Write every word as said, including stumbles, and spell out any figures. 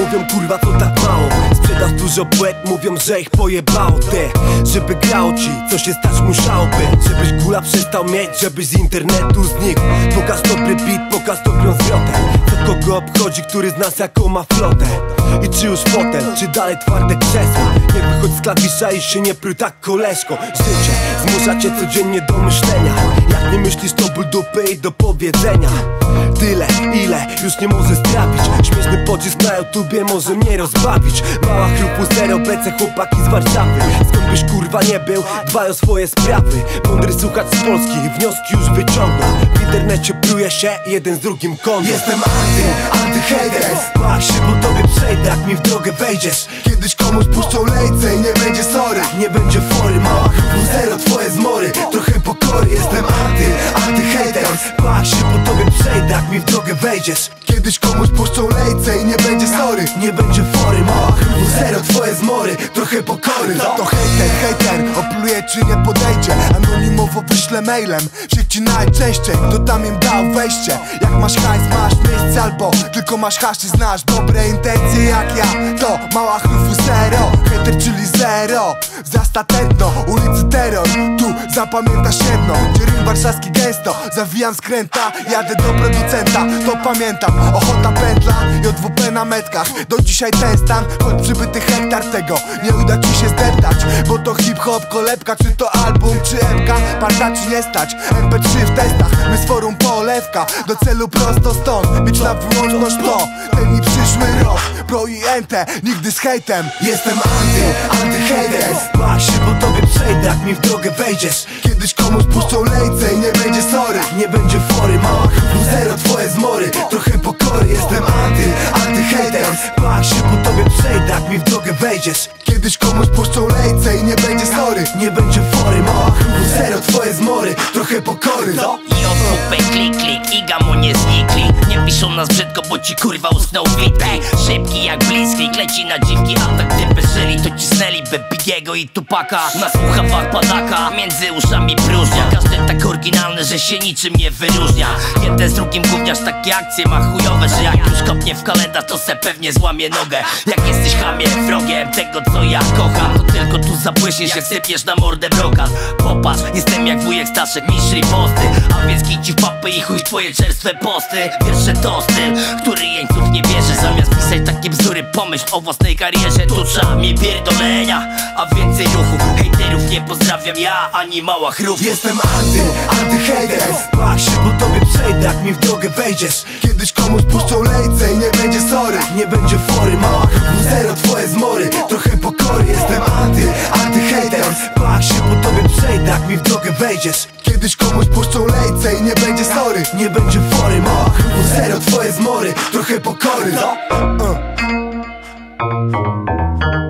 mówią kurwa to tak mało. Sprzedasz dużo płet, mówią, że ich pojebało te. Żeby grało ci, co się stać musiałoby. Żebyś kula przestał mieć, żebyś z internetu znikł. Pokaż dobry beat, pokaż dobrą zwrotę. Co kogo obchodzi, który z nas jaką ma flotę. I czy już potem, czy dalej twarde krzesło. Nie wychodź z klawisza i się nie pruj tak koleżko. Życie zmusza cię codziennie do myślenia. Jak nie myślisz to ból dupy i do powiedzenia. Tyle, ile już nie może strawić. Śmieszny pocisk na YouTubie może mnie rozbawić. Mała chrupu, zero, bece, chłopaki z Warszawy. Skąd byś kurwa nie był, dbaj o swoje sprawy. Mądry słuchacz z Polski, wnioski już wyciągnął. W internecie pluje się jeden z drugim kątem. Jestem anty, anty-hater. Bach się po tobie przejdę, jak mi w drogę wejdziesz. Kiedyś komuś puszczą lejce i nie będzie sorry. Nie będzie fory, mała chrupu, Zero twoje zmory, trochę pokory. Jestem anty, anty-hater. Bach się po tobie przejdę, jak mi w drogę wejdziesz. Kiedyś komuś puszczą lejce i nie będzie sorry. Nie będzie fory, mała chrupu, Zero twoje zmory, trochę pokory. Za to hejter, hejter, opluje czy nie podejdzie. Anonimowo wyślę mailem, w sieci najczęściej. Kto tam im dał wejście? Jak masz hajs, masz miejsce, albo tylko masz hasz i znasz dobre intencje jak ja. To mała chrufu zero, hejter czyli zero. Zasta tętno, ulicy terror. Tu zapamiętasz jedno, gdzie rym warszawski gęsto. Zawijam skręta, jadę do producenta. To pamiętam, ochota pętla, J W P na metkach. Do dzisiaj ten stan, choć przybyty hektar tego nie uda ci się zdeptać. Bo to hip-hop, kolebka, czy to album, czy epka. Parta czy nie stać, M P trzy w testach. My z forum polewka, do celu prosto stąd. Mieć na wyłączność to, ten i przyszły rok. Pro i ente, nigdy z hejtem. Jestem anty, anty-hater. Bach się po tobie przejdę, jak mi w drogę wejdziesz. Kiedyś komuś puszczą lejce i nie będzie sorry. Nie będzie fory, mała chrupu, Zero twoje zmory, trochę pokory. Jestem anty, anty-hater. Bach się po tobie przejdę, jak mi w drogę wejdziesz. Kiedyś komuś puszczą lejce i nie będzie sorry. Nie będzie fory, mała chrupu, Zero twoje zmory, trochę pokory. To i o dupę klik klik i gamu nie znikli. Nie piszą nas brzydko, bo ci kurwa uschnął witki. Szybki jak bliski, leci na dziwki. A tak gdyby żyli, to cisnęli by Bigiego i Tupaka. Na słuchawach padaka, między uszami próżnia. Każdy tak oryginalny, że się niczym nie wyróżnia. Jeden z drugim gówniarz takie akcje ma chujowe, że jak już kopnie w kalendarz, to se pewnie złamie nogę. Jak jesteś chamie wrogiem tego, co ja kocham, to tylko tu zabłyśniesz, jak sypiesz na mordę brokat. Popatrz, jestem jak wujek Staszek, mistrz riposty. A więc kici w papy i chuj w twoje czerstwe posty. Wiersze to styl, który jeńców nie bierze. Zamiast pisać takie bzdury, pomyśl o własnej karierze. Tu trzeba mi pierdolenia, a więcej ruchu. Hejterów nie pozdrawiam ja, ani mała chrufu. Jestem anty, anty-hater. Bach się po tobie przejdę, jak mi w drogę wejdziesz. Kiedyś komuś puszczą lejce i nie będzie sorry. Nie będzie fory, mała chrupu, Zero twoje zmory, trochę pokory. Jestem anty, anty-hater. Bach się po tobie przejdę, jak mi w drogę wejdziesz. Kiedyś komuś puszczą lejce i nie będzie sorry. Nie będzie fory, mała chrupu, Zero twoje zmory, trochę pokory. uh.